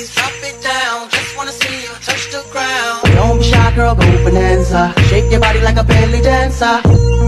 please drop it down. Just wanna see you touch the ground. Don't be shy, girl, go bonanza. Shake your body like a belly dancer.